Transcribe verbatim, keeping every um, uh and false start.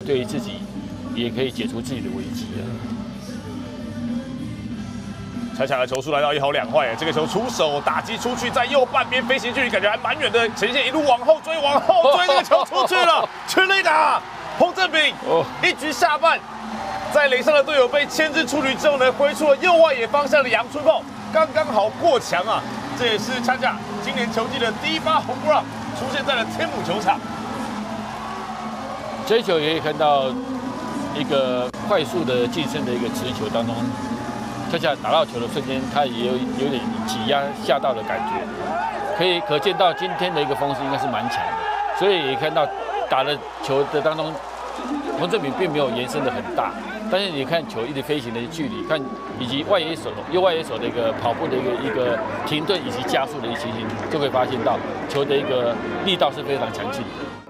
对于自己也可以解除自己的危机啊。 拆抢的球数来到一好两坏，这个球出手打击出去，在右半边飞行距离感觉还蛮远的，呈现一路往后追，往后追，这个球出去了，全垒打。彭政闵一局下半，在垒上的队友被牵制出局之后呢，挥出了右外野方向的阳春炮，刚刚好过墙啊！这也是恰恰今年球季的第一发红不让出现在了天母球场。 这一球也可以看到一个快速的晋升的一个持球当中，恰恰打到球的瞬间，他也有有点挤压下到的感觉，可以可见到今天的一个风势应该是蛮强的，所以也看到打的球的当中，彭政闵并没有延伸的很大，但是你看球一直飞行的距离，看以及外野手右外野手的一个跑步的一个一个停顿以及加速的一个情形，就会发现到球的一个力道是非常强劲的。